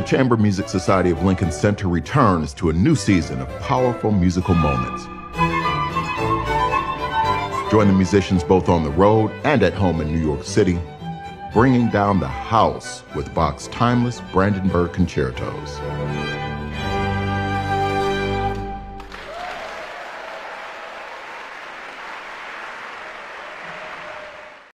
Chamber Music Society of Lincoln Center returns to a new season of powerful musical moments. Join the musicians both on the road and at home in New York City, bringing down the house with Bach's timeless Brandenburg concertos.